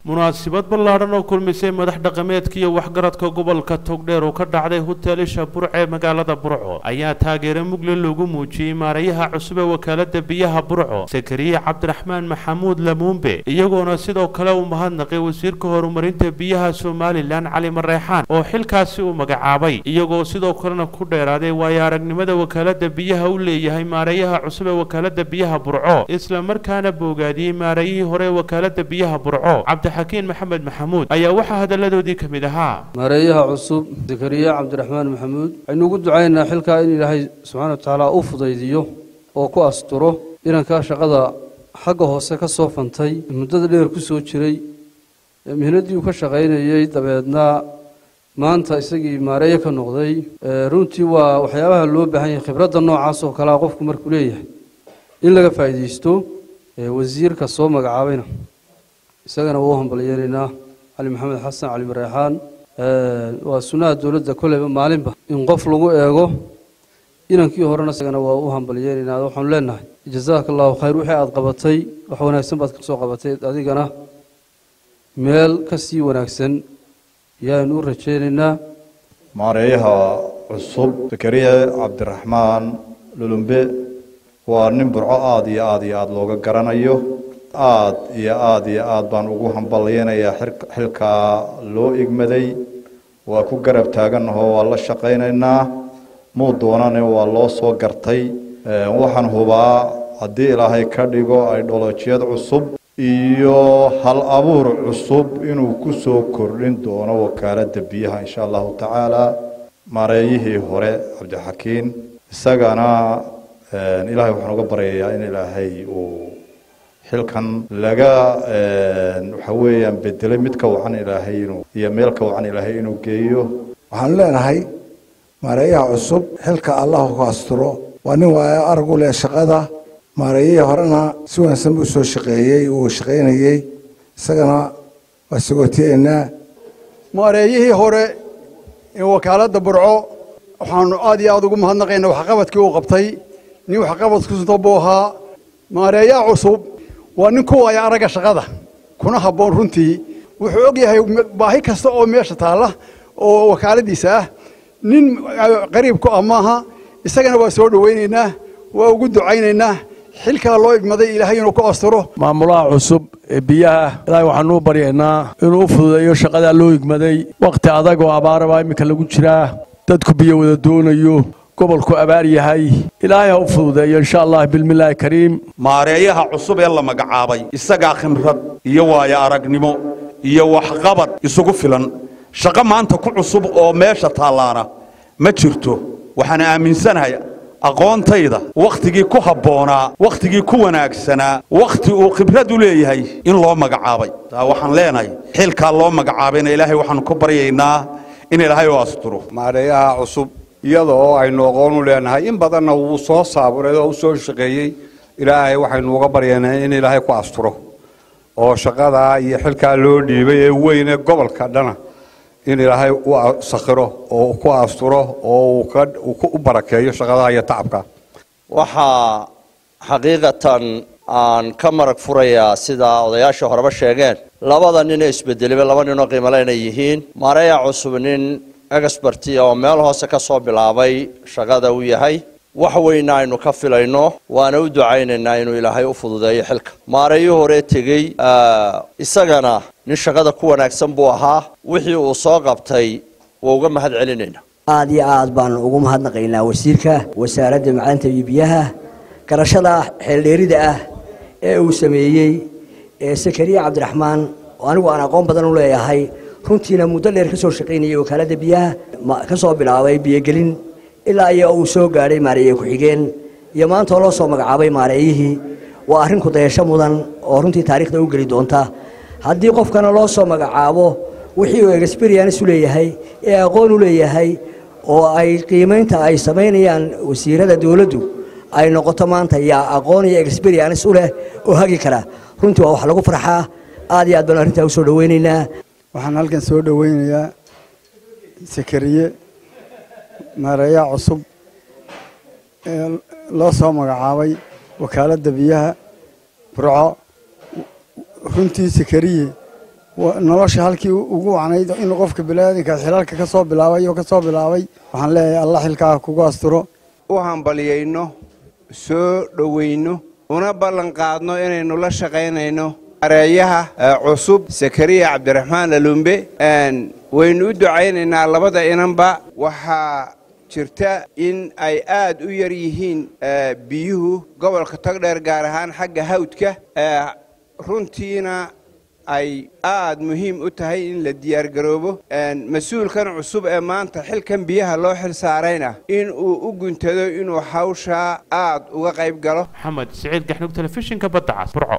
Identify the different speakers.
Speaker 1: munaasabad ballaaran oo kulmisay madax dhaqameedka iyo waxgaradka gobolka Togdheer oo ka dhacday hoteelisha Burco ee magaalada Burco ayaa taageero mugle loogu muujiyay maarayaha cusub ee wakaalada biyaha Burco Sakariya Cabdiraxmaan Maxamuud Lamuumbe iyagoona sidoo kale u mahadnaqay wasiirka horumarinta biyaha Soomaaliland Cali Mareexaan oo xilkaasi u magacaabay iyagoo sidoo kalena ku dheeraaday waaya aragnimada wakaalada biyaha u leeyahay maarayaha cusub ee wakaalada biyaha Burco isla markaana boogaadiyay maarayihii hore wakaalada biyaha Burco حكين محمد محمود أي واحد الذي ذيك مدها
Speaker 2: مريها عصب زكريا عبد الرحمن محمود إنه قد عينا حلقة إن الله سبحانه وتعالى أفضل ذيه وكو أسطره إن كاش قضى حقه سك صوفنتي المدة اللي يركسوا شري من هندي وكاش غينا يجد بعدنا ما أنت يسقي مريا كنقضي رونتي وحياها اللو بهاي خبرات النوع عاصو كلا قفكم مركولية إلا فايديستو وزير كصوم مقعابنا isagana wuu hambalyeeynaa Ali Maxamed Xasan Ali Mareexaan waa sunnada dawladda kuleba maalinba in qof lagu eego inankii horena isagana waa u hambalyeeynaa waxaan leenahay jazaakallahu khayr wixii aad qabatay wax wanaagsan baad ka soo qabatay adigana meel ka sii wanaagsan yaan u rajaynaynaa
Speaker 3: maareeyaha cusub Sakariya Cabdiraxmaan Lamuumbe waa nin Burco aad iyo aad looga garanayo aad baan ugu hambalyeeynaa xilka loo igmaday waa ku garab taaganahay waa la shaqeynaynaa muu doonane waa loo soo gartay waxaan hubaa hadii Ilaahay ka dhigo ideolojiyad cusub iyo hal abuur cusub inuu ku soo kordhin doono wakaalada biyaha insha Allah taala mareeyihii hore Cabdixakiin isagana Ilaahay waxaan uga baryayaa in Ilaahay uu xilkan laga waxa weeyaan bedelay mid ka wacan Ilaahay inuu iyo meel ka wacan Ilaahay inuu geeyo
Speaker 4: waxaan leenahay maarayaha cusub xilka Allah ku asturo waa nin waa argu leh shaqada maarayaha horena si wanaagsan u soo shaqeeyay oo shaqeynayay isagana waa sagootiyeena
Speaker 5: maarayihii hore ee wakaalada Burco waxaan aad ugu mahadnaqaynaa wax qabadkii uu qabtay nin wax qabadku soo booha maarayaha cusub وأن كوا يا رجع شغلة كنا هبون رنتي وحوجي هي باهي كستو ميش تعالى وكالة ديسة نين قريب كو أماها السجن وسود ويننا ووجود عيننا حلك الله مضي إلى هي نكو أسطره
Speaker 6: معمولة عصب بيها لا يوحنو برينا إنه فضل يشغل الله مضي وقت عذاق وعبارة باي مكلجود شراه تدك بيه ودون يو gobolku abaar yahay ilaahay u fududeeyo insha Allah bilmillaah kariim
Speaker 7: maareeyaha cusub ee la magacaabay isaga khimrad iyo waaya aragnimo iyo wax qabad isugu filan shaqo maanta ku cusub oo meesha taalaana ma jirto waxaan aaminsanahay aqoontayda waqtigii ku haboonaa waqtigii ku wanaagsanaa waqti uu khibrad u leeyahay in loo magacaabay waxaan leenahay xilka loo magacaabayna ilaahay waxaan ku baryaynaa in ilaahay u asturo
Speaker 8: maareeyaha cusub iyadoo aynu aqoon u leenahay in badanna uu soo saaburay oo soo shaqeeyay ilaahay waxaynu uga baryaynaa in ilaahay ku asturo oo shaqada iyo xilka loo dhiibay ee weyn ee gobolka dhana in ilaahay u sakhiro oo ku asturo oo uu ku barakeeyo shaqada iyo tacabka
Speaker 9: waxa xaqiiqatan aan ka marag furayaa sida odayaasha horeba sheegeen labada nin ee isbedelay laba nin oo qiimo leh yihiin maareeyaha cusub nin experti oo meel hoose ka soo bilaabay shaqada uu yahay wax weyn aynu ka filayno waana u ducaynaynaa inuu Ilaahay u fududeeyo xilka maareeyo hore tagay isagana nin shaqada ku wanaagsan buu ahaa wixii uu soo qabtay waa uga mahad celinayna
Speaker 10: aad iyo aad baan ugu mahadnaqaynaa wasiirka wasaaradda macalinta iyo biyaha garashada xeeldheerida ah ee uu sameeyay Sakariya Cabdiraxmaan oo anigu aan aqoon badan u leeyahay runtiina muddo dheer ka soo shaqeynayay wakaalada biyaha ka soo bilaabay biyagelin ilaa uu soo gaaray maareeyay ku xigeen iyo maanta loo soo magacaabay maareeyihii waa arrin ku dayasho mudan oo runtii taariikhda u gali doonta haddii qofkana loo soo magacaabo wixii uu experience u leeyahay ee aqoon u leeyahay oo ay qiimeynta ay sameynayaan wasiirada dawladdu ay noqoto maanta yaa aqoon iyo experience u leh oo hagi kara runtii waa wax lagu farxaa aad iyo aad baan arrintaa u soo dhaweynaynaa
Speaker 5: waxaan halkan soo dhaweynayaa Sakariye maareeyaha cusub ee loo soo magacaabay wakaalada biyaha Burco runtii Sakariye nolosha halkii ugu wacnayd in qofka balaadinka xilalka ka soo bilaabay waxaan leeyahay Allah xilkaa kugu asturo
Speaker 11: u hambaliyayno soo dhaweyno una ballan qaadno inaynu la shaqaynayno maareeyaha cusub Sakariya Cabdiraxmaan Lalumbe waynu u ducaynaynaa labada inanba waxa jirta in ay aad u yar yihiin biyuhu gobolka Togdheer gaar ahaan xagga hawdka runtiina ay aad muhiim u tahay in la diyaar garoobo mas'uulkan cusub ee maanta xilkan biyaha loo xil saarayna in uu u guntado inuu hawsha aad uga qayb galo
Speaker 1: Maxamed Saciid Gaxnug telefishinka Badda Cas Burco